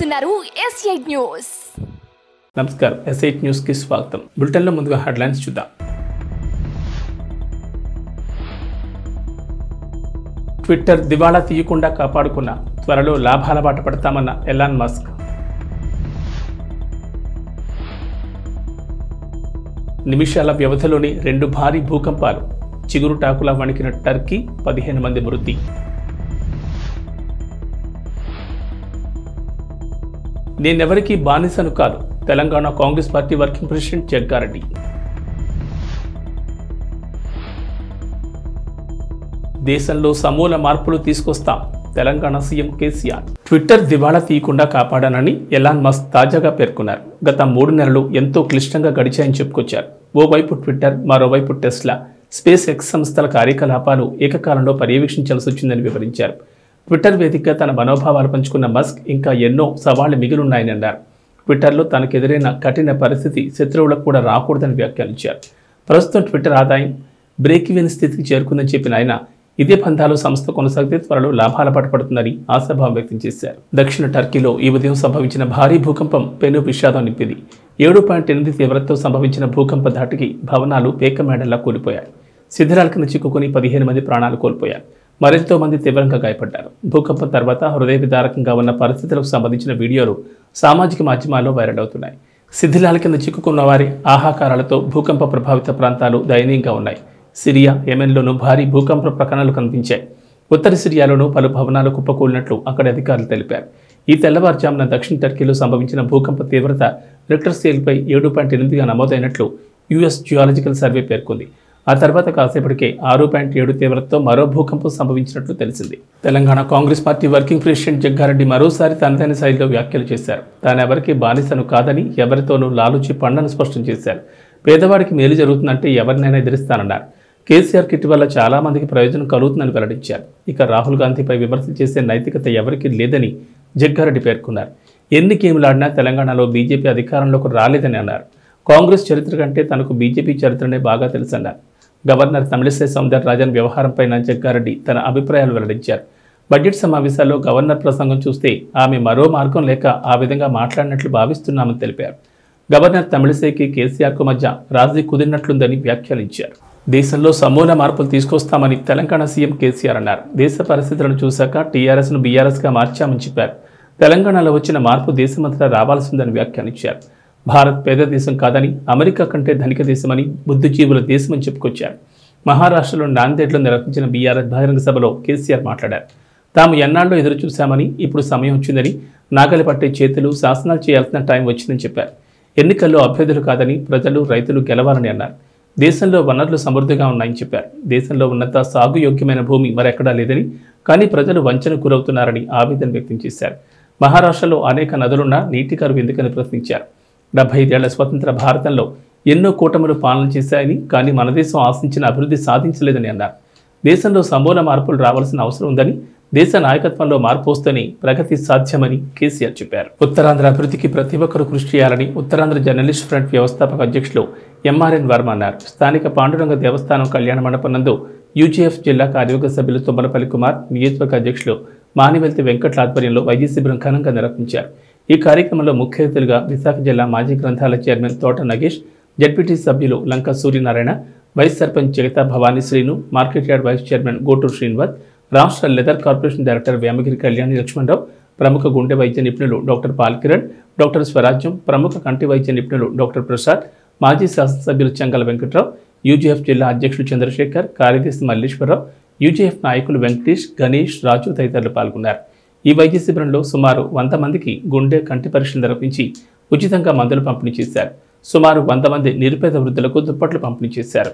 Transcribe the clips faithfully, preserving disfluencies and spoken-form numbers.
చూస్తున్నారు S eight news. నమస్కారం, S eight news కి స్వాగతం. బులెటిన్ లో ముందుగా హెడ్లైన్స్ చూద్దాం. ట్విట్టర్ దివాళా తీయకుండా కాపాడుకున్న, త్వరలో లాభాల బాట పడతామన్న ఎలాన్ మస్క్. నిమిషాల వ్యవధిలోని రెండు భారీ భూకంపాలు, చిగురుటాకులా వణికిన టర్కీ, పదిహేను మంది మృతి. నేనెవరికీ బానిసను కాదు, Telangana Congress party working president Jaggareddy. దేశంలో సమూల మార్పులు తీసుకొస్తాం, తెలంగాణ సీఎం కేసీఆర్. ట్విట్టర్ దివాళా తీయకుండా కాపాడానని ఎలాన్ మస్క్ తాజాగా పేర్కొన్నారు. గత మూడు నెలలు ఎంతో క్లిష్టంగా గడిచాయని చెప్పుకొచ్చారు. ఓవైపు ట్విట్టర్, మరోవైపు టెస్లా, స్పేస్ ఎక్స్ సంస్థల కార్యకలాపాలు ఏకకాలంలో పర్యవేక్షించాల్సి వచ్చిందని వివరించారు. ట్విట్టర్ వేదికగా తన మనోభావాలు పంచుకున్న మస్క్ ఇంకా ఎన్నో సవాళ్లు మిగిలిన్నాయని అన్నారు. ట్విట్టర్లో తనకు ఎదురైన కఠిన పరిస్థితి శత్రువులకు కూడా రాకూడదని వ్యాఖ్యానించారు. ప్రస్తుతం ట్విట్టర్ ఆదాయం బ్రేక్ ఈవెన్ స్థితికి చేరుకుందని చెప్పిన ఆయన, ఇదే పంథాలో సంస్థ కొనసాగితే త్వరలో లాభాల పట్టుపడుతుందని ఆశాభావం వ్యక్తం చేశారు. దక్షిణ టర్కీలో ఈ ఉదయం సంభవించిన భారీ భూకంపం పెను విషాదం నింపింది. ఏడు పాయింట్ ఎనిమిది తీవ్రతతో సంభవించిన భూకంప ధాటికి భవనాలు పేకమేడల్లా కూలిపోయాయి. శిథిరాల కింద చిక్కుకుని పదిహేను మంది ప్రాణాలు కోల్పోయారు. మరెంతో మంది తీవ్రంగా గాయపడ్డారు. భూకంపం తర్వాత హృదయ విదారకంగా ఉన్న పరిస్థితులకు సంబంధించిన వీడియోలు సామాజిక మాధ్యమాల్లో వైరల్ అవుతున్నాయి. శిథిలాల కింద చిక్కుకున్న వారి ఆహాకారాలతో భూకంప ప్రభావిత ప్రాంతాలు దయనీయంగా ఉన్నాయి. సిరియా, యెమెన్లోనూ భారీ భూకంప ప్రకటనలు కనిపించాయి. ఉత్తర సిరియాలోనూ పలు భవనాలు కుప్పకూలినట్లు అక్కడి అధికారులు తెలిపారు. ఈ తెల్లవారుజామున దక్షిణ టర్కీలో సంభవించిన భూకంప తీవ్రత రిక్టర్ స్కేల్పై ఏడు పాయింట్ ఎనిమిదిగా నమోదైనట్లు యుఎస్ జియాలజికల్ సర్వే పేర్కొంది. ఆ తర్వాత కాసేపటికే ఆరు పాయింట్ ఏడు తీవ్రతతో మరో భూకంపం సంభవించినట్లు తెలిసింది. Telangana Congress party working president Jaggareddy మరోసారి తనదైన శైలిలో వ్యాఖ్యలు చేశారు. తానెవరికి బానిసను కాదని, ఎవరితోనూ లాలుచి పండని స్పష్టం చేశారు. పేదవాడికి మేలు జరుగుతుందంటే ఎవరినైనా ఎదిరిస్తానన్నారు. కేసీఆర్ కిట్ వల్ల చాలా మందికి ప్రయోజనం కలుగుతుందని వెల్లడించారు. ఇక రాహుల్ గాంధీపై విమర్శలు చేసే నైతికత ఎవరికీ లేదని జగ్గారెడ్డి పేర్కొన్నారు. ఎన్ని గేములాడినా తెలంగాణలో బీజేపీ అధికారంలోకి రాలేదని అన్నారు. కాంగ్రెస్ చరిత్ర కంటే తనకు బీజేపీ చరిత్రనే బాగా తెలుసన్నారు. గవర్నర్ తమిళిసై సౌందరరాజన్ వ్యవహారంపై జగ్గారెడ్డి తన అభిప్రాయాలు వెల్లడించారు. బడ్జెట్ సమావేశాల్లో గవర్నర్ ప్రసంగం చూస్తే ఆమె మరో మార్గం లేక ఆ విధంగా మాట్లాడినట్లు భావిస్తున్నామని తెలిపారు. గవర్నర్ తమిళిసైకి కేసీఆర్కు మధ్య రాజీ కుదిరినట్లుందని వ్యాఖ్యానించారు. దేశంలో సమూల మార్పులు తీసుకొస్తామని తెలంగాణ సీఎం కేసీఆర్ అన్నారు. దేశ పరిస్థితులను చూశాక టీఆర్ఎస్ను బీఆర్ఎస్గా మార్చామని చెప్పారు. తెలంగాణలో వచ్చిన మార్పు దేశమంతటా రావాల్సిందని వ్యాఖ్యానించారు. భారత్ పేద దేశం కాదని, అమెరికా కంటే ధనిక దేశమని, బుద్ధిజీవుల దేశమని చెప్పుకొచ్చారు. మహారాష్ట్రలో నాందేడ్లో నిర్వహించిన బీఆర్ఎస్ బహిరంగ సభలో కేసీఆర్ మాట్లాడారు. తాము ఎన్నాళ్ళలో ఎదురు చూశామని, ఇప్పుడు సమయం వచ్చిందని, నాగలి పట్టే చేతులు శాసనాలు చేయాల్సిన టైం వచ్చిందని చెప్పారు. ఎన్నికల్లో అభ్యర్థులు కాదని, ప్రజలు, రైతులు గెలవాలని అన్నారు. దేశంలో వనరులు సమృద్ధిగా ఉన్నాయని చెప్పారు. దేశంలో ఉన్నత సాగు యోగ్యమైన భూమి మరెక్కడా లేదని, కానీ ప్రజలు వంచనకు గురవుతున్నారని ఆవేదన వ్యక్తం చేశారు. మహారాష్ట్రలో అనేక నదులున్నా నీటి కరువు ఎందుకని ప్రశ్నించారు. డెబ్బై ఐదేళ్ల స్వతంత్ర భారతంలో ఎన్నో కూటములు పాలన చేశాయని, కానీ మన దేశం ఆశించిన అభివృద్ధి సాధించలేదని అన్నారు. దేశంలో సమూల మార్పులు రావాల్సిన అవసరం ఉందని, దేశ నాయకత్వంలో మార్పు వస్తేనే ప్రగతి సాధ్యమని కేసీఆర్ చెప్పారు. ఉత్తరాంధ్ర అభివృద్ధికి ప్రతి ఒక్కరూ కృషి చేయాలని ఉత్తరాంధ్ర జర్నలిస్ట్ ఫ్రంట్ వ్యవస్థాపక అధ్యక్షులు ఎంఆర్ఎన్ వర్మ అన్నారు. స్థానిక పాండురంగ దేవస్థానం కళ్యాణ మండపం నందు యూజీఎఫ్ జిల్లా కార్యవర్గ సభ్యులు తుమ్మలపల్లి కుమార్, నియోజకవర్గ అధ్యక్షులు మానివెల్తి వెంకట్ల ఆధ్వర్యంలో వైద్య శిబిరం ఘనంగా నిర్వహించారు. ఈ కార్యక్రమంలో ముఖ్య అతిథులుగా విశాఖ జిల్లా మాజీ గ్రంథాలయ చైర్మన్ తోట నగేష్, జడ్పీటీ సభ్యులు Lanka Suryanarayana, vice sarpanch Jagatha Bhavani Srinu, market yard vice chairman Goturu Srinivas, రాష్ట్ర leather corporation director Vemagiri Kalyani Lakshmanarao, ప్రముఖ గుండె వైద్య నిపుణులు డాక్టర్ పాల్కిరణ్, డాక్టర్ స్వరాజ్యం, ప్రముఖ కంటి వైద్య నిపుణులు డాక్టర్ ప్రసాద్, మాజీ శాసనసభ్యులు చెంగల వెంకట్రావు, యూజీఎఫ్ జిల్లా అధ్యక్షులు చంద్రశేఖర్, కార్యదర్శి మల్లేశ్వరరావు, యూజీఎఫ్ నాయకులు వెంకటేష్, గణేష్, రాజు తదితరులు పాల్గొన్నారు. ఈ వైద్య శిబిరంలో సుమారు వంద మందికి గుండె, కంటి పరీక్షలు నిర్వహించి ఉచితంగా మందులు పంపిణీ చేశారు. సుమారు వంద మంది నిరుపేద వృద్ధులకు దుప్పట్లు పంపిణీ చేశారు.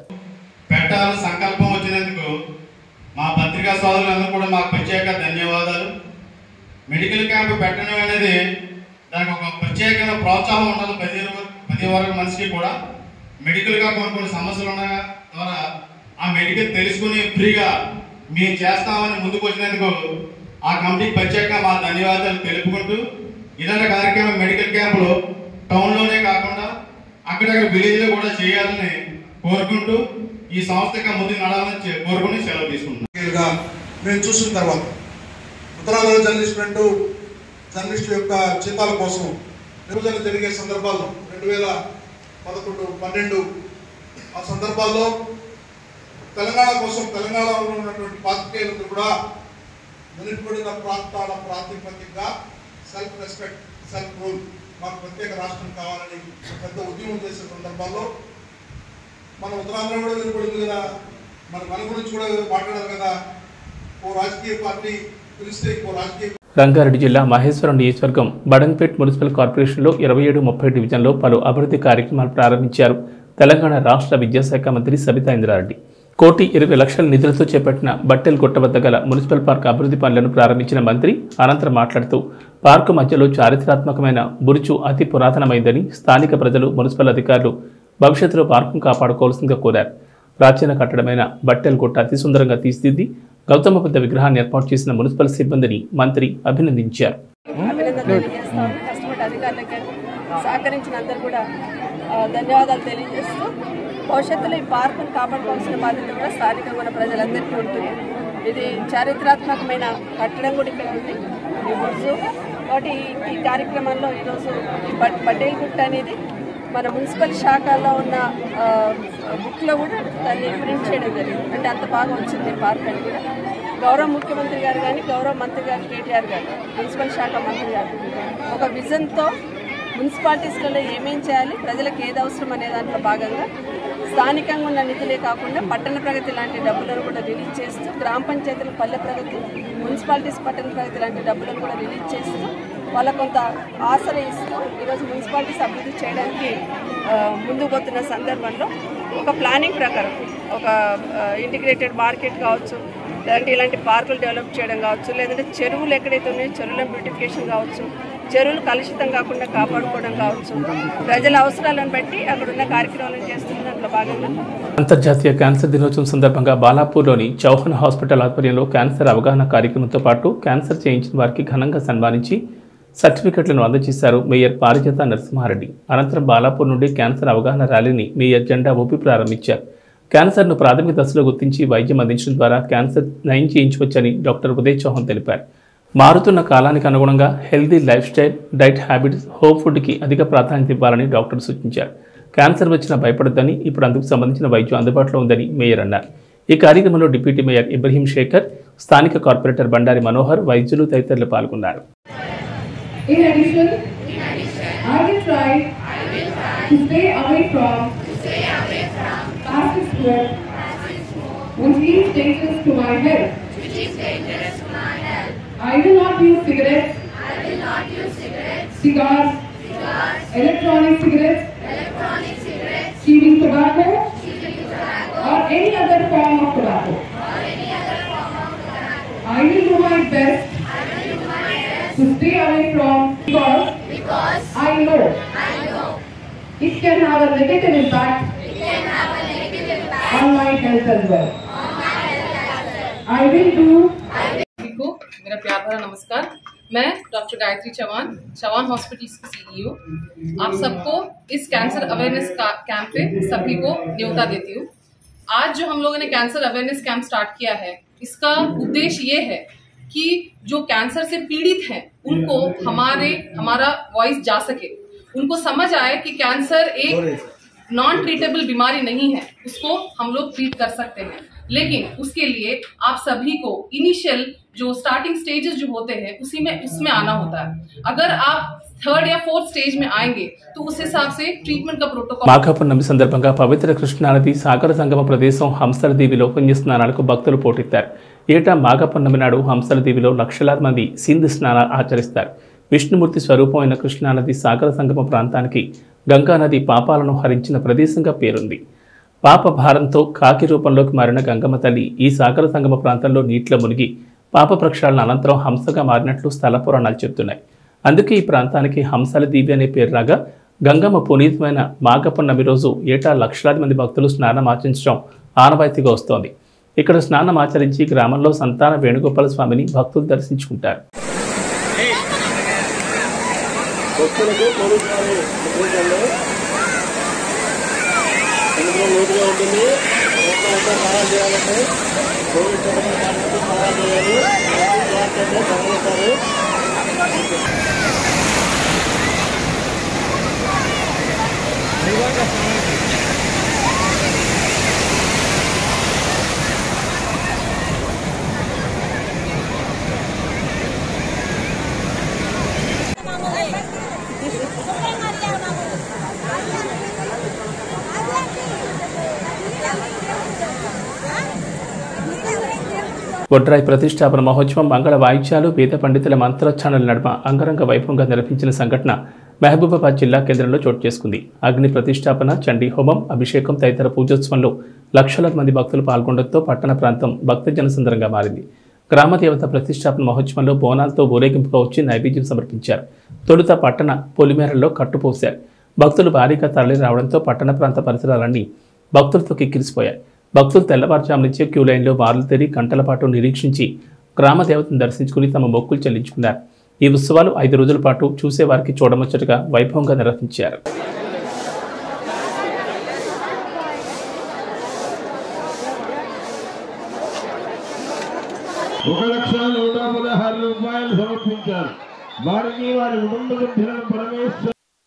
సంకల్పం వచ్చినందుకు మా పత్రికా సోదరులందరూ కూడా మాకు ప్రత్యేక ధన్యవాదాలు. మెడికల్ క్యాంప్ పెట్టడం అనేది దానికి ఒక ప్రత్యేకమైన ప్రోత్సాహం ఉండాలి. ప్రతి ప్రతి వర్గ మనిషికి కూడా మెడికల్గా కొన్ని కొన్ని సమస్యలు ఉన్న ద్వారా ఆ మెడికల్ తెలుసుకుని ఫ్రీగా మేము చేస్తామని ముందుకు వచ్చినందుకు ఆ కమిటీకి ప్రత్యేకంగా మా ధన్యవాదాలు తెలుపుకుంటూ, ఇలాంటి కార్యక్రమం మెడికల్ క్యాంపులు టౌన్లోనే కాకుండా అక్కడక్కడ విలేజ్లో కూడా చేయాలని కోరుకుంటూ ఈ సంస్థగా ముందుకు నడాలని కోరుకుని సెలవు తీసుకుంటున్నాం. మేము చూసిన తర్వాత ఉత్తరాంధ్ర జర్నలిస్ట్ ఫ్రంట్ జర్నలిస్టుల యొక్క జీతాల కోసం విభజన జరిగే సందర్భాల్లో రెండు వేల పదకొండు పన్నెండు ఆ సందర్భాల్లో తెలంగాణ కోసం తెలంగాణలో ఉన్నటువంటి పాత్రికేయులకు కూడా వెనుకబడిన ప్రాంతాల ప్రాతిపదికగా సెల్ఫ్ రెస్పెక్ట్ సెల్ఫ్ రూల్ మాకు ప్రత్యేక రాష్ట్రం కావాలని పెద్ద ఉద్యమం చేసే సందర్భాల్లో మన ఉత్తరాంధ్ర కూడా వెనుకబడింది కదా, మన మన గురించి కూడా మాట్లాడారు కదా. ఓ రాజకీయ పార్టీ పిలిస్తే ఇంకో రాజకీయ రంగారెడ్డి జిల్లా మహేశ్వరం నియోజకవర్గం బడంగ్పేట్ మున్సిపల్ కార్పొరేషన్లో ఇరవై ఏడు ముప్పై డివిజన్లో పలు అభివృద్ధి కార్యక్రమాలు ప్రారంభించారు తెలంగాణ రాష్ట్ర విద్యాశాఖ మంత్రి సబితా ఇంద్రారెడ్డి. కోటి ఇరవై లక్షల నిధులతో చేపట్టిన బట్టెల్ గుట్ట వద్ద గల మున్సిపల్ పార్క్ అభివృద్ధి పనులను ప్రారంభించిన మంత్రి అనంతరం మాట్లాడుతూ పార్కు మధ్యలో చారిత్రాత్మకమైన బురుజు అతి పురాతనమైందని, స్థానిక ప్రజలు మున్సిపల్ అధికారులు భవిష్యత్తులో పార్కును కాపాడుకోవాల్సిందిగా కోరారు. ప్రాచీన కట్టడమైన బట్టెల్ గుట్ట అతి సుందరంగా తీర్చిదిద్ది గౌతమ బుద్ధ విగ్రహాన్ని ఏర్పాటు చేసిన మున్సిపల్ సిబ్బందిని మంత్రి అభినందించారు. సహకరించినందరూ కూడా ధన్యవాదాలు తెలియజేస్తూ భవిష్యత్తులో ఈ పార్కును కాపాడుకోవాల్సిన బాధ్యత కూడా స్థానికంగా ఉన్న ప్రజలందరికీ ఉంటుంది. ఇది చారిత్రాత్మకమైన కట్టడం కూడా ఇక్కడ ఉంది ఈ బుర్జు. కాబట్టి ఈ కార్యక్రమంలో ఈరోజు పటేల్ గుట్ట అనేది మన మున్సిపల్ శాఖలో ఉన్న బుక్లో కూడా దాన్ని ప్రింట్ చేయడం జరిగింది. అంటే అంత బాగా వచ్చింది పార్క్ అని కూడా. గౌరవ ముఖ్యమంత్రి గారు కానీ గౌరవ మంత్రి గారు కేటీఆర్ గారు మున్సిపల్ శాఖ మంత్రి గారు ఒక విజన్తో మున్సిపాలిటీస్లలో ఏమేం చేయాలి, ప్రజలకు ఏది అవసరం అనే దాంట్లో భాగంగా స్థానికంగా ఉన్న నిధులే కాకుండా పట్టణ ప్రగతి లాంటి డబ్బులను కూడా రిలీజ్ చేస్తూ, గ్రామ పంచాయతీల పల్లె ప్రగతి, మున్సిపాలిటీస్ పట్టణ ప్రగతి లాంటి డబ్బులను కూడా రిలీజ్ చేస్తూ వాళ్ళకు కొంత ఆసరా ఇస్తూ ఈరోజు మున్సిపాలిటీస్ అభివృద్ధి చేయడానికి ముందుకు పోతున్న సందర్భంలో ఒక ప్లానింగ్ ప్రకారం ఒక ఇంటిగ్రేటెడ్ మార్కెట్ కావచ్చు, లేదంటే ఇలాంటి పార్కులు డెవలప్ చేయడం కావచ్చు, లేదంటే చెరువులు ఎక్కడైతే ఉన్నాయో చెరువుల బ్యూటిఫికేషన్ కావచ్చు, చెరువులు కలుషితం కాకుండా కాపాడుకోవడం కావచ్చు, ప్రజల అవసరాలను బట్టి అక్కడ ఉన్న కార్యక్రమాలను చేస్తున్న దాంట్లో భాగంగా అంతర్జాతీయ క్యాన్సర్ దినోత్సవం సందర్భంగా బాలాపూర్లోని చౌహాన్ హాస్పిటల్ ఆధ్వర్యంలో క్యాన్సర్ అవగాహన కార్యక్రమంతో పాటు క్యాన్సర్ చేయించిన వారికి ఘనంగా సన్మానించి సర్టిఫికెట్లను అందజేశారు మేయర్ పారిజాత నరసింహారెడ్డి. అనంతరం బాలాపూర్ నుండి క్యాన్సర్ అవగాహన ర్యాలీని మేయర్ జెండా ఊపి ప్రారంభించారు. క్యాన్సర్ను ప్రాథమిక దశలో గుర్తించి వైద్యం అందించడం ద్వారా క్యాన్సర్ నయం చేయించవచ్చని డాక్టర్ ఉదయ్ చౌహాన్ తెలిపారు. మారుతున్న కాలానికి అనుగుణంగా healthy lifestyle, diet habits, home ఫుడ్కి అధిక ప్రాధాన్యత ఇవ్వాలని డాక్టర్ సూచించారు. క్యాన్సర్ వచ్చినా భయపడొద్దని, ఇప్పుడు అందుకు సంబంధించిన వైద్యం అందుబాటులో ఉందని మేయర్ అన్నారు. ఈ కార్యక్రమంలో డిప్యూటీ మేయర్ ఇబ్రహీం శేఖర్, స్థానిక కార్పొరేటర్ బండారి మనోహర్, వైద్యులు తదితరులు పాల్గొన్నారు. In addition, I will try to stay away from passive smoke, which is dangerous to my health. I will not use cigarettes, cigars, electronic cigarettes, chewing tobacco, or any other form of tobacco. I will do my best to stay away from because, because I know, I know it can have a negative impact, it can have a negative impact on my health as well. On my health as well. I will do. को मेरा प्यार भरा नमस्कार। मैं doctor Gayatri Chauhan, Chauhan hospitals की CEO, आप सबको इस कैंसर अवेयरनेस कैंप पे सभी को न्योता देती हूँ। आज जो हम लोगों ने कैंसर अवेयरनेस कैंप स्टार्ट किया है, इसका उद्देश्य ये है कि जो कैंसर से पीड़ित हैं उनको हमारे हमारा वॉइस जा सके, उनको समझ आए कि कैंसर एक नॉन ट्रीटेबल बीमारी नहीं है, उसको हम लोग ट्रीट कर सकते हैं। लेकिन उसके लिए आप सभी को इनिशियल जो स्टार्टिंग स्टेजेस जो होते हैं उसी में उसमें आना होता है। अगर आप థర్డ్ या फोर्थ स्टेज में आएंगे तो उस हिसाब से ट्रीटमेंट का प्रोटोकॉल. మాఘపౌర్ణమి సందర్భంగా పవిత్ర కృష్ణానది సాగర సంగమ ప్రదేశం హంసల దీవిలో పుణ్య స్నానాలకు భక్తులు పోటెత్తారు. ఏటా మాఘపౌర్ణమి నాడు హంసల దీవిలో లక్షలాది మంది సింధు స్నానాలు ఆచరిస్తారు. విష్ణుమూర్తి స్వరూపమైన కృష్ణానది సాగర సంగమ ప్రాంతానికి గంగానది పాపాలను హరించిన ప్రదేశంగా పేరుంది. పాప భారంతో కాకి రూపంలోకి మారిన గంగమ్మ తల్లి ఈ సాగర సంగమ ప్రాంతంలో నీటిలో మునిగి పాప ప్రక్షాళన అనంతరం హంసగా మారినట్లు స్థల పురాణాలు చెబుతున్నాయి. అందుకే ఈ ప్రాంతానికి హంసల దీవి అనే పేరు రాగా గంగమ్మ పునీతమైన మాఘపౌర్ణమి రోజు ఏటా లక్షలాది మంది భక్తులు స్నానం ఆచరించడం ఆనవాయితీగా వస్తోంది. ఇక్కడ స్నానం ఆచరించి గ్రామంలో సంతాన వేణుగోపాల స్వామిని భక్తులు దర్శించుకుంటారు. బొడ్రాయి ప్రతిష్టాపన మహోత్సవం మంగళ వాయిద్యాలు వేద పండితుల మంత్రోచ్చారణల నడుమ అంగరంగ వైభవంగా నిర్వహించిన సంఘటన మహబూబాబాద్ జిల్లా కేంద్రంలో చోటు చేసుకుంది. అగ్ని ప్రతిష్టాపన, చండీ హోమం, అభిషేకం తదితర పూజోత్సవంలో లక్షలాది మంది భక్తులు పాల్గొనడంతో పట్టణ ప్రాంతం భక్త జనసంద్రంగా మారింది. గ్రామ దేవత ప్రతిష్టాపన మహోత్సవంలో బోనాలతో ఊరేగింపుగా వచ్చి నైవేద్యం సమర్పించారు. తొలుత పట్టణ పొలిమేరల్లో కట్టుపోశారు. భక్తులు భారీగా తరలి రావడంతో పట్టణ ప్రాంత పరిసరాలన్నీ భక్తులతో కిక్కిరిసిపోయాయి. భక్తులు తెల్లవారుజాము నుంచే క్యూ లైన్లో బారులు తెరి గంటల పాటు నిరీక్షించి గ్రామ దేవతను దర్శించుకుని తమ మొక్కులు చెల్లించుకున్నారు. ఈ ఉత్సవాలు ఐదు రోజుల పాటు చూసేవారికి చూడముచ్చటగా వైభవంగా నిర్వహించారు. ఒక లక్ష నూట పదహారు రూపాయలు సమర్పించారు. వారికి వారి కుటుంబ సభ్యులను పరమేశ్వర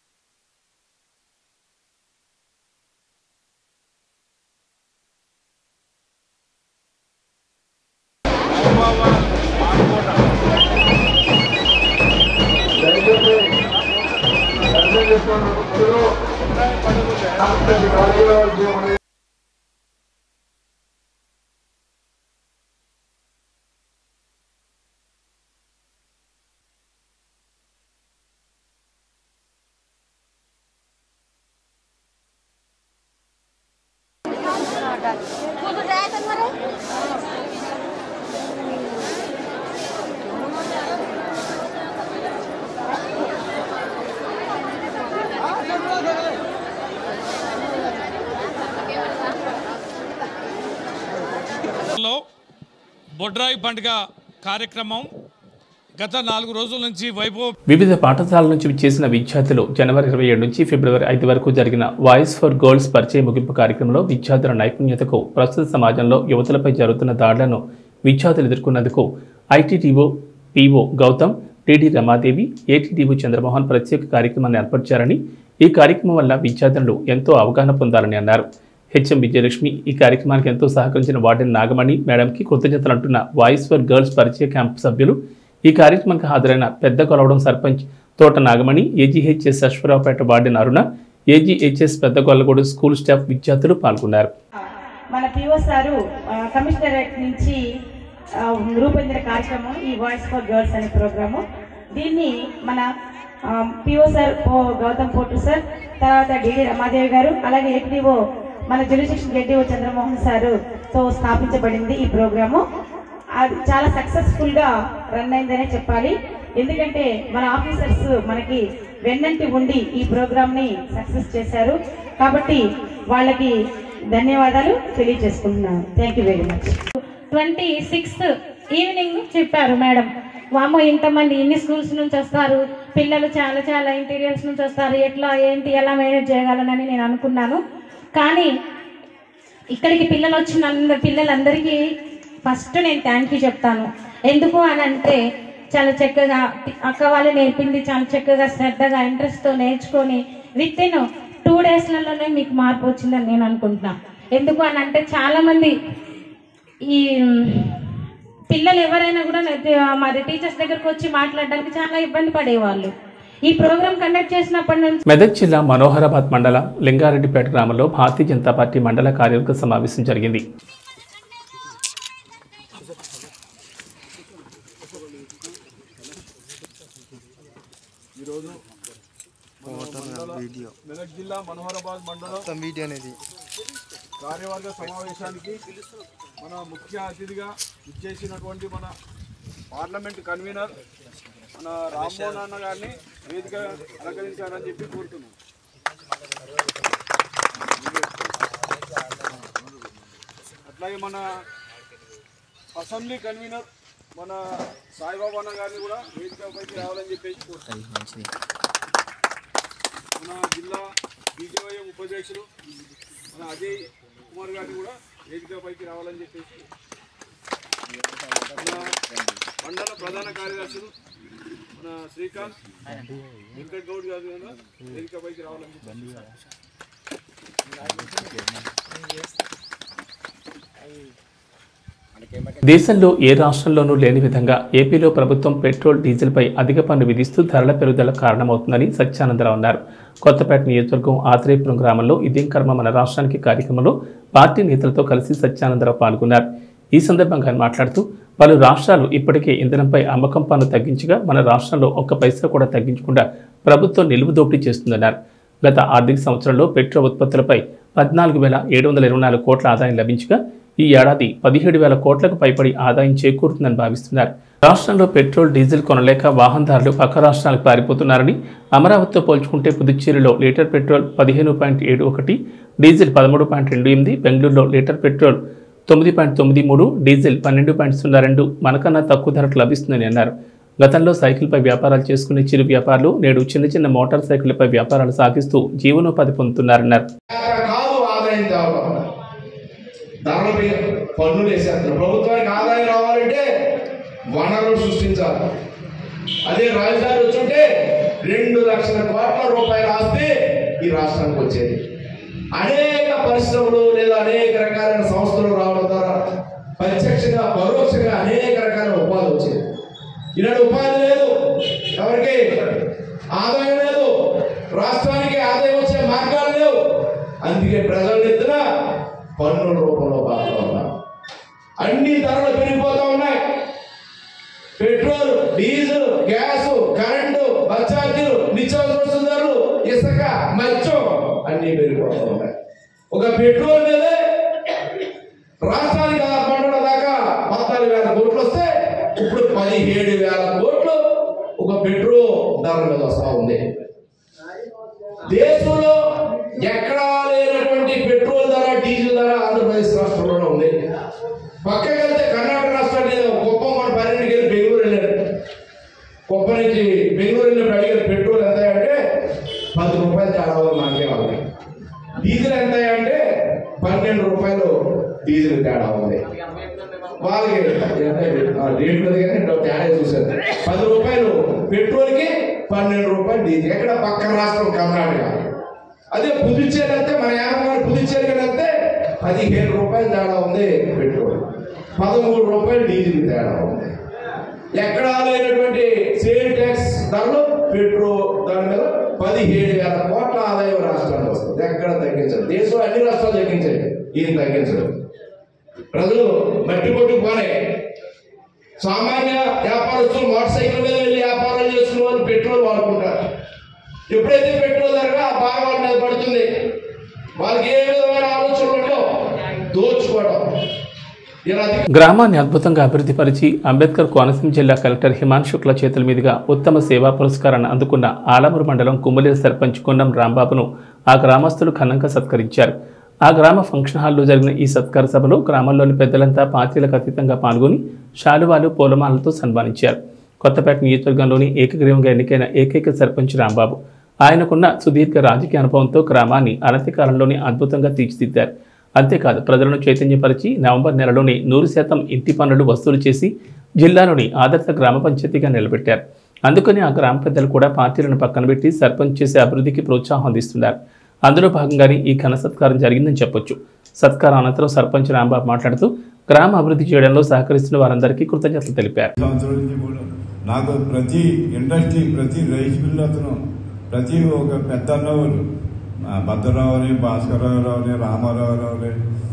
బొడ్రాయి పండుగ కార్యక్రమం గత నాలుగు రోజుల నుంచి వైభవం. వివిధ పాఠశాలల నుంచి చేసిన విద్యార్థులు జనవరి ఇరవై ఏడు నుంచి ఫిబ్రవరి ఐదు వరకు జరిగిన వాయిస్ ఫర్ గర్ల్స్ పరిచయ ముగింపు కార్యక్రమంలో విద్యార్థుల నైపుణ్యతకు, ప్రస్తుత సమాజంలో యువతులపై జరుగుతున్న దాడులను విద్యార్థులు ఎదుర్కొన్నందుకు ITDO PO Gautam, TD Ramadevi, ATDO Chandramohan ప్రత్యేక కార్యక్రమాన్ని ఏర్పరిచారని, ఈ కార్యక్రమం వల్ల విద్యార్థులు ఎంతో అవగాహన పొందాలని అన్నారు. హెచ్ఎం విజయలక్ష్మి ఈ కార్యక్రమానికి ఎంతో సహకరించిన వార్డెన్ నాగమణి మేడంకి కృతజ్ఞతలు అంటున్న వాయిస్ ఫర్ గర్ల్స్ పరిచయ క్యాంపు సభ్యులు, ఈ కార్యక్రమానికి హాజరైన Pedda Kolavadam sarpanch Thota Nagamani, AGHS Aswaraopeta warden Aruna, AGHS Pedda Gollagudu school staff విద్యార్థులు పాల్గొన్నారు. మన పిఓ సారు కమిషనరేట్ నుంచి రూపొందిన కార్యక్రమం ఈ వాయిస్ ఫర్ గర్ల్స్ అనే ప్రోగ్రాము. దీన్ని మన పిఓ సార్ గౌతమ్ పోటు సార్, తర్వాత డిడి రమాదేవి గారు, అలాగే ఏటీడీఓ మన జ్యుడిషియల్ ఏటీడీఓ చంద్రమోహన్ సారు తో స్థాపించబడింది ఈ ప్రోగ్రాము. అది చాలా సక్సెస్ఫుల్ గా రన్ అయిందనే చెప్పాలి. ఎందుకంటే మన ఆఫీసర్స్ మనకి వెన్నంటి ఉండి ఈ ప్రోగ్రామ్ ని సక్సెస్ చేశారు. కాబట్టి వాళ్ళకి ధన్యవాదాలు తెలియజేసుకుంటున్నాను. Thank you very much. Twenty sixth evening చెప్పారు మేడం, వామో ఇంతమంది ఇన్ని స్కూల్స్ నుంచి వస్తారు, పిల్లలు చాలా చాలా ఇంటీరియర్స్ నుంచి వస్తారు, ఎట్లా ఏంటి ఎలా మేనేజ్ చేయగలనని నేను అనుకున్నాను. కానీ ఇక్కడికి పిల్లలు వచ్చిన పిల్లలందరికీ ఫస్ట్ నేను థ్యాంక్ యూ చెప్తాను. ఎందుకు అని అంటే చాలా చక్కగా అక్క వాళ్ళు నేర్పింది చాలా చక్కగా శ్రద్ధగా ఇంట్రెస్ట్తో నేర్చుకొని విత్ ఇన్ టూ డేస్లలోనే మీకు మార్పు వచ్చిందని నేను అనుకుంటున్నాను. ఎందుకు అని అంటే చాలామంది ఈ పిల్లలు ఎవరైనా కూడా మరి టీచర్స్ దగ్గరకు వచ్చి మాట్లాడడానికి చాలా ఇబ్బంది పడేవాళ్ళు. ఈ ప్రోగ్రామ్ కండక్ట్ చేసినప్పటి నుంచి మెదక్ జిల్లా మనోహరాబాద్ మండల లింగారెడ్డిపేట గ్రామంలో భారతీయ జనతా పార్టీ మండల కార్యవర్గ సమావేశం జరిగింది. మెదక్ జిల్లా మనోహరాబాద్ మండలం వీడియో అనేది కార్యవర్గ సమావేశానికి మన ముఖ్య అతిథిగా ఇచ్చేసినటువంటి మన పార్లమెంట్ కన్వీనర్ మన రామ్మోహన్ అన్న గారిని వేదిక అలంకరించాలని చెప్పి కోరుతున్నాం. అట్లాగే మన అసెంబ్లీ కన్వీనర్ మన సాయిబాబా అన్న గారిని కూడా వేదికపైకి రావాలని చెప్పేసి కోరుతున్నాం. మన జిల్లా బీజేవైఎం ఉపాధ్యక్షులు మన అజయ్ కుమార్ గారిని కూడా వేదికపైకి రావాలని చెప్పేసి, మన మండల ప్రధాన కార్యదర్శులు మన శ్రీకాంత్ వెంకట్ గౌడ్ గారు వేదిక పైకి రావాలని దేశంలో ఏ రాష్ట్రంలోనూ లేని విధంగా ఏపీలో ప్రభుత్వం పెట్రోల్ డీజిల్పై అధిక పన్ను విధిస్తూ ధరల పెరుగుదల కారణమవుతుందని సత్యానందరావు అన్నారు. కొత్తపేట నియోజకవర్గం ఆత్రేయపురం గ్రామంలో ఇదేం కర్మ మన రాష్ట్రానికి కార్యక్రమంలో పార్టీ నేతలతో కలిసి సత్యానందరావు పాల్గొన్నారు. ఈ సందర్భంగా ఆయన మాట్లాడుతూ పలు రాష్ట్రాలు ఇప్పటికే ఇంధనంపై అమ్మకం పన్ను తగ్గించగా మన రాష్ట్రంలో ఒక్క పైసా కూడా తగ్గించకుండా ప్రభుత్వం నిలువు దోపిడీ చేస్తుందన్నారు. గత ఆర్థిక సంవత్సరంలో పెట్రోల్ ఉత్పత్తులపై పద్నాలుగు వేల ఏడు వందల ఇరవై నాలుగు కోట్ల ఆదాయం లభించగా ఈ ఏడాది పదిహేడు వేల కోట్లకు పైబడి ఆదాయం చేకూరుతుందని భావిస్తున్నారు. రాష్ట్రంలో పెట్రోల్ డీజిల్ కొనలేక వాహనదారులు పక్క రాష్ట్రాలకు పారిపోతున్నారని, అమరావతితో పోల్చుకుంటే పుదుచ్చేరిలో లీటర్ పెట్రోల్ పదిహేను పాయింట్ ఏడు ఒకటి, డీజిల్ పదమూడు పాయింట్ రెండు ఎనిమిది, బెంగళూరులో లీటర్ పెట్రోల్ తొమ్మిది పాయింట్ తొమ్మిది మూడు, డీజిల్ పన్నెండు పాయింట్ సున్నా రెండు మనకన్నా తక్కువ ధరకు లభిస్తుందని అన్నారు. గతంలో సైకిల్పై వ్యాపారాలు చేసుకునే చిరు వ్యాపారులు నేడు చిన్న చిన్న మోటార్ సైకిళ్లపై వ్యాపారాలు సాగిస్తూ జీవనోపాధి పొందుతున్నారన్నారు. ధరలపై పన్నులు వేసేస్తారు. ప్రభుత్వానికి ఆదాయం రావాలంటే వనరులు సృష్టించాలి. అదే రాజధాని వచ్చుంటే రెండు లక్షల కోట్ల రూపాయల ఆస్తి ఈ రాష్ట్రానికి వచ్చేది. అనేక పరిశ్రమలు లేదా అనేక రకాలైన సంస్థలు రావడం ద్వారా ప్రత్యక్షంగా పరోక్షంగా అనేక రకాల ఉపాధి వచ్చేది. ఈనాడు ఉపాధి లేదు, ఎవరికి ఆదాయం లేదు, రాష్ట్రానికి ఆదాయం వచ్చే మార్గాలు లేవు. అందుకే ప్రజల ఎత్తున పన్నుల రూపంలో బాగా ఉన్నారు. అన్ని ధరలు పెరిగిపోతా ఉన్నాయి. Petrol, diesel, gas, current, bus ఛార్జీలు, నిత్యావసర ధరలు, ఇసుక, మత్స్యం అన్ని పెరిగిపోతా ఉన్నాయి. ఒక పెట్రోల్ మీదే రాష్ట్రానికి పండుగ దాకా పద్నాలుగు వేల కోట్లు వస్తే ఇప్పుడు పదిహేడు వేల కోట్లు ఒక పెట్రోల్ ధర మీద వస్తా ఉంది. దేశంలో ఎక్కడా లేనటువంటి పెట్రోల్ ధర, డీజిల్ ధర ఆంధ్రప్రదేశ్ రాష్ట్రంలో ఉంది. పక్కకి వెళ్తే కర్ణాటక రాష్ట్రాన్ని కుప్పం మన పన్నెండుకి వెళ్ళి బెంగళూరు వెళ్ళారు. కుప్ప నుంచి బెంగళూరు వెళ్ళినప్పుడు అడిగారు పెట్రోల్ ఎంత అంటే పది రూపాయలు తేడా మనకే ఉంది. డీజిల్ ఎంత అంటే పన్నెండు రూపాయలు డీజిల్ తేడా ఉంది. వాళ్ళకి రేట్లు తేడా చూసారు. పది రూపాయలు పెట్రోల్కి పన్నెండు రూపాయలు డీజిల్. ఎక్కడ పక్క రాష్ట్రం కర్ణాటక. అదే పుదుచ్చేరి అయితే మన యాభై పుదుచ్చేరి వెళ్తే పదిహేను రూపాయలు తేడా ఉంది పెట్రోల్, పదమూడు రూపాయలు డీజిల్ తేడా ఉంది. ఎక్కడా లేనటువంటి సేల్ ట్యాక్స్ ధరలు పెట్రోల్ దాని మీద పదిహేడు వేల కోట్ల ఆదాయం రాష్ట్రానికి వస్తుంది. ఎక్కడ తగ్గించదు. దేశంలో అన్ని రాష్ట్రాలు తగ్గించాయి, ఈయన తగ్గించదు. ప్రజలు మట్టి కొట్టుకుపోనే. సామాన్య వ్యాపారస్తులు మోటార్ సైకిల్ మీద వెళ్ళి వ్యాపారాలు చేసుకునే వాళ్ళు పెట్రోల్ వాడుకుంటారు. ఎప్పుడైతే పెట్రోల్ ధరగా ఆ బాగా వాళ్ళ మీద పడుతుంది, వాళ్ళకి ఏ విధమైన ఆలోచనలు ఉండవు, దోచుకోవడం. గ్రామాన్ని అద్భుతంగా అభివృద్ధి పరిచి అంబేద్కర్ కోనసీమ జిల్లా కలెక్టర్ హిమాన్ శుక్ల చేతుల మీదుగా ఉత్తమ సేవా పురస్కారాన్ని అందుకున్న ఆలమూరు మండలం కుమ్మలేరు సర్పంచ్ కొన్నం రాంబాబును ఆ గ్రామస్తులు ఘనంగా సత్కరించారు. ఆ గ్రామ ఫంక్షన్ హాల్లో జరిగిన ఈ సత్కార సభలో గ్రామంలోని పెద్దలంతా పార్టీలకు అతీతంగా పాల్గొని శాలువాలు, పూలమాలతో సన్మానించారు. కొత్తపేట నియోజకవర్గంలోని ఏకగ్రీవంగా ఎన్నికైన ఏకైక సర్పంచ్ రాంబాబు ఆయనకున్న సుదీర్ఘ రాజకీయ అనుభవంతో గ్రామాన్ని అనతి కాలంలోనే అద్భుతంగా తీర్చిదిద్దారు. అంతేకాదు ప్రజలను చైతన్యపరిచి నవంబర్ నెలలోనే నూరు శాతం ఇంటి పన్నులు వసూలు చేసి జిల్లాలోని ఆదర్శ గ్రామ పంచాయతీగా నిలబెట్టారు. అందుకని ఆ గ్రామ పెద్దలు కూడా పార్టీలను పక్కన పెట్టి సర్పంచ్ చేసే అభివృద్ధికి ప్రోత్సాహం అందిస్తున్నారు. అందులో భాగంగానే ఈ ఘన సత్కారం జరిగిందని చెప్పొచ్చు. సత్కారం అనంతరం సర్పంచ్ రాంబాబు మాట్లాడుతూ గ్రామ అభివృద్ధి చేయడంలో సహకరిస్తున్న వారందరికీ కృతజ్ఞతలు తెలిపారు. నాకు ప్రతి ఇండస్ట్రీ, ప్రతి రైస్ మిల్ అతను, ప్రతి ఒక పెద్ద అన్నవాళ్ళు భద్రరావు అని, భాస్కరరావు అని, రామారావు అని,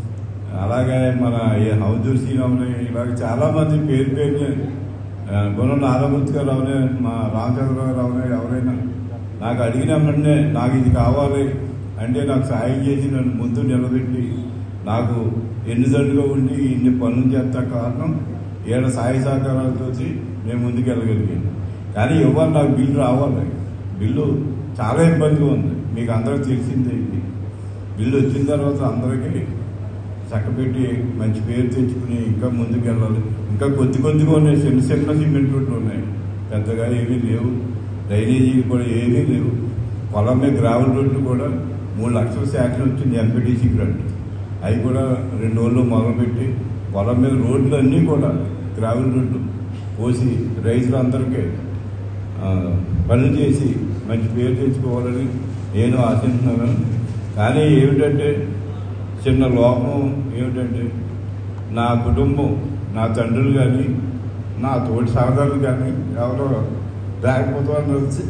అలాగే మన హౌదూర్ శ్రీరావుని, ఇలాగ చాలా మంది పేరు పేరు గుణం నారామూర్తిరావుని, మా రామచంద్రరావుని, ఎవరైనా నాకు అడిగిన వెంటనే నాకు ఇది కావాలి అంటే నాకు సాయం చేసి నన్ను ముందు నిలబెట్టి నాకు ఎన్నిదండుగా ఉండి ఇన్ని పనులు చేస్తా కారణం ఏడ సాయ సహకారాలతో నేను ముందుకు వెళ్ళగలిగాను. కానీ ఇవ్వాలి, నాకు బిల్లు రావాలి. బిల్లు చాలా ఇబ్బందిగా ఉంది, మీకు అందరికి తెలిసిందే. ఇది బిల్లు వచ్చిన తర్వాత అందరికీ చక్కబెట్టి మంచి పేరు తెచ్చుకుని ఇంకా ముందుకు వెళ్ళాలి. ఇంకా కొద్ది కొద్దిగా ఉన్నాయి, చిన్న చిన్న సిమెంట్ రోడ్లు ఉన్నాయి, పెద్దగా ఏమీ లేవు. డ్రైనేజీలు కూడా ఏమీ లేవు. పొలం మీద గ్రావెల్ రోడ్లు కూడా మూడు లక్షల శాఖలు వచ్చింది ఎంపీటీసీ గ్రాంట్. అవి కూడా రెండు రోజులు మొదలుపెట్టి పొలం మీద రోడ్లు అన్నీ కూడా గ్రావెల్ రోడ్లు పోసి రైతులందరికీ పనులు చేసి మంచి పేరు తెచ్చుకోవాలని నేను ఆశిస్తున్నాను. కానీ ఏమిటంటే చిన్న లోపం ఏమిటంటే నా కుటుంబం, నా తండ్రులు కానీ నా తోటి సహోదరులు కానీ ఎవరో లేకపోతే వచ్చి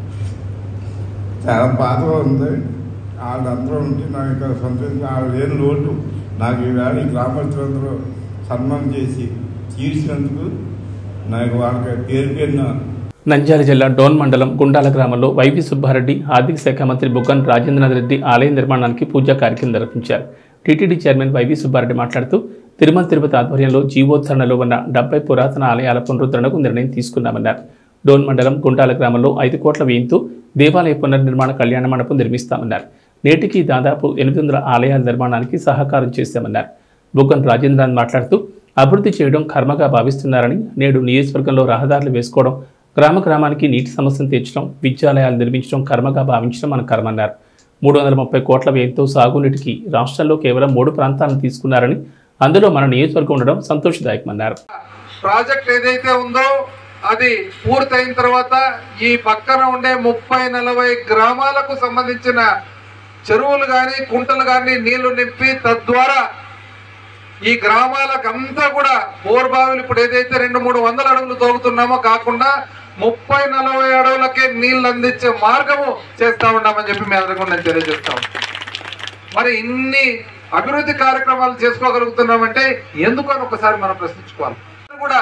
చాలా బాధగా ఉంది. వాళ్ళందరూ ఉంటే నాకు ఇక్కడ సంతోషం, వాళ్ళు లేని లోటు నాకు ఈవేళ ఈ గ్రామస్తులందరూ సన్మానం చేసి తీర్చినందుకు నాకు వాళ్ళకి పేరు పేరున. నంద్యాల జిల్లా డోన్ మండలం గుండాల గ్రామంలో వైవి సుబ్బారెడ్డి ఆర్థిక శాఖ మంత్రి బుగ్గన రాజేంద్రనాథ్ రెడ్డి ఆలయ నిర్మాణానికి పూజా కార్యక్రమం నిర్వహించారు. టీటీడీ చైర్మన్ వైవి సుబ్బారెడ్డి మాట్లాడుతూ తిరుమల తిరుపతి ఆధ్వర్యంలో జీవోత్సరణలో ఉన్న డెబ్బై పురాతన ఆలయాల పునరుద్ధరణకు నిర్ణయం తీసుకున్నామన్నారు. డోన్ మండలం గుండాల గ్రామంలో ఐదు కోట్ల వ్యయంతో దేవాలయ పునర్నిర్మాణ కళ్యాణ మండపం నిర్మిస్తామన్నారు. నేటికి దాదాపు ఎనిమిది వందల ఆలయాల నిర్మాణానికి సహకారం చేశామన్నారు. బుగ్గన రాజేంద్రనాథ్ మాట్లాడుతూ అభివృద్ధి చేయడం కర్మగా భావిస్తున్నారని, నేడు నియోజకవర్గంలో రహదారులు వేసుకోవడం, గ్రామ గ్రామానికి నీటి సమస్యను తీర్చడం, విద్యాలయాలు నిర్మించడం కర్మగా భావించడం మన కర్మన్నారు. మూడు వందల ముప్పై కోట్ల వ్యయంతో సాగునీటికి రాష్ట్రంలో కేవలం మూడు ప్రాంతాలను తీసుకున్నారని, అందులో మన నియోజకవర్గం ఉండడం సంతోషదాయకమన్నారు. ప్రాజెక్ట్ ఏదైతే ఉందో అది పూర్తయిన తర్వాత ఈ పక్కన ఉండే ముప్పై నలభై గ్రామాలకు సంబంధించిన చెరువులు కానీ కుంటలు కానీ నీళ్లు నింపి తద్వారా ఈ గ్రామాలకు అంతా కూడా బోర్బావులు ఇప్పుడు ఏదైతే రెండు మూడు వందల అడుగులు తోగుతున్నామో కాకుండా ముప్పై నలభై అడుగులకే నీళ్లు అందించే మార్గము చేస్తా ఉన్నామని చెప్పి మీ అందరికీ నేను తెలియజేస్తాం. మరి ఇన్ని అభివృద్ధి కార్యక్రమాలు చేసుకోగలుగుతున్నామంటే ఎందుకు అని ఒకసారి మనం ప్రశ్నించుకోవాలి. కూడా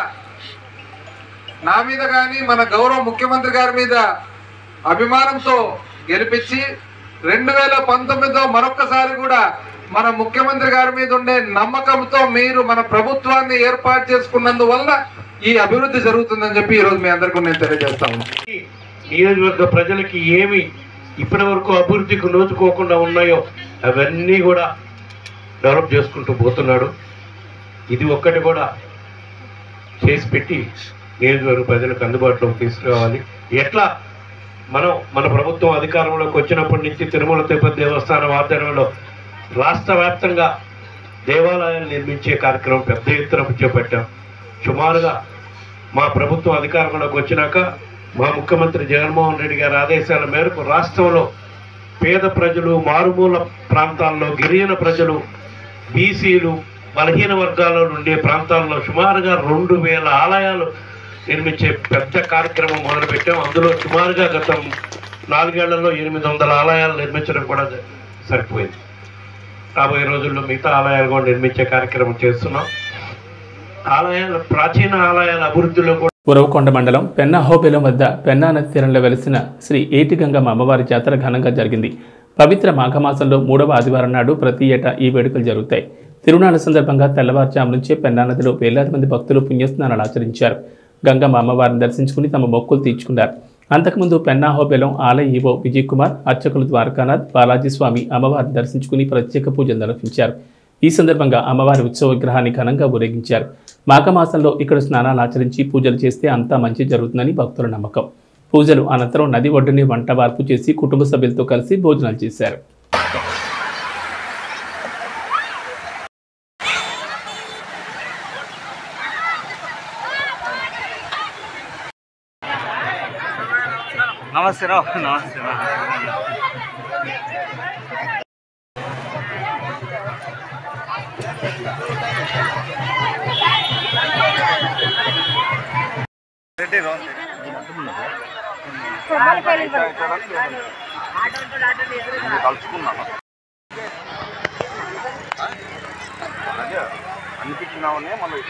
నా మీద కానీ మన గౌరవ ముఖ్యమంత్రి గారి మీద అభిమానంతో గెలిపించి రెండు వేల పంతొమ్మిదిలో మరొక్కసారి కూడా మన ముఖ్యమంత్రి గారి మీద ఉండే నమ్మకంతో మీరు మన ప్రభుత్వాన్ని ఏర్పాటు చేసుకున్నందువల్ల ఈ అభివృద్ధి జరుగుతుందని చెప్పి ఈరోజు మీ అందరికీ నేను తెలియజేస్తాను. నియోజకవర్గ ప్రజలకి ఏమి ఇప్పటి వరకు అభివృద్ధికి నోచుకోకుండా ఉన్నాయో అవన్నీ కూడా డెవలప్ చేసుకుంటూ పోతున్నాడు. ఇది ఒక్కటి కూడా చేసి పెట్టి నియోజకవర్గ ప్రజలకు అందుబాటులోకి తీసుకురావాలి. ఎట్లా మనం మన ప్రభుత్వం అధికారంలోకి వచ్చినప్పటి నుంచి తిరుమల తిరుపతి దేవస్థానం ఆధ్వర్యంలో రాష్ట్ర వ్యాప్తంగా దేవాలయాలు నిర్మించే కార్యక్రమం పెద్ద ఎత్తున చేపట్టాం. సుమారుగా మా ప్రభుత్వం అధికారంలోకి వచ్చినాక మా ముఖ్యమంత్రి జగన్మోహన్ రెడ్డి గారి ఆదేశాల మేరకు రాష్ట్రంలో పేద ప్రజలు, మారుమూల ప్రాంతాల్లో గిరిజన ప్రజలు, బీసీలు, బలహీన వర్గాల్లో ఉండే ప్రాంతాల్లో సుమారుగా రెండు వేల ఆలయాలు నిర్మించే పెద్ద కార్యక్రమం మొదలుపెట్టాం. అందులో సుమారుగా గత నాలుగేళ్లలో ఎనిమిది వందల ఆలయాలు నిర్మించడం కూడా సరిపోయింది. రాబోయే రోజుల్లో మిగతా ఆలయాలు కూడా నిర్మించే కార్యక్రమం చేస్తున్నాం. ఆలయాల ప్రాచీన ఆలయాల అభివృద్ధిలో కూడా ఉరవకొండ మండలం పెన్నా హోబెలం వద్ద పెన్నా నది తీరంలో వెలిసిన శ్రీ ఏటిగంగమ్మ అమ్మవారి జాతర ఘనంగా జరిగింది. పవిత్ర మాఘమాసంలో మూడవ ఆదివారం నాడు ప్రతి ఏటా ఈ వేడుకలు జరుగుతాయి. తిరునాళ్ల సందర్భంగా తెల్లవారుజాము నుంచే పెన్నా నదిలో వేలాది మంది భక్తులు పుణ్యస్నానాలు ఆచరించారు. గంగమ్మ అమ్మవారిని దర్శించుకుని తమ మొక్కులు తీర్చుకున్నారు. అంతకుముందు పెన్నా హోబెలం ఆలయ ఈవో విజయ్ కుమార్, అర్చకులు ద్వారకానాథ్, బాలాజీ స్వామి అమ్మవారిని దర్శించుకుని ప్రత్యేక పూజలు నిర్వహించారు. ఈ సందర్భంగా అమ్మవారి ఉత్సవ విగ్రహాన్ని ఘనంగా ఊరేగించారు. మాఘమాసంలో ఇక్కడ స్నానాలు ఆచరించి పూజలు చేస్తే అంతా మంచి జరుగుతుందని భక్తుల నమ్మకం. పూజలు అనంతరం నది ఒడ్డుని వంట వార్పు చేసి కుటుంబ సభ్యులతో కలిసి భోజనాలు చేశారు. నమస్తే రావు నమస్తే రెడ్డి రావు కలుసుకున్నాను అదే అనిపించినామనే మళ్ళీ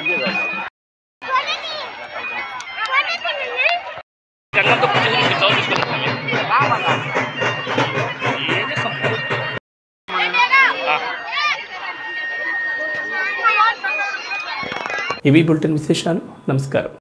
ఇవి బులెటిన్ విశేషాలు. నమస్కారం.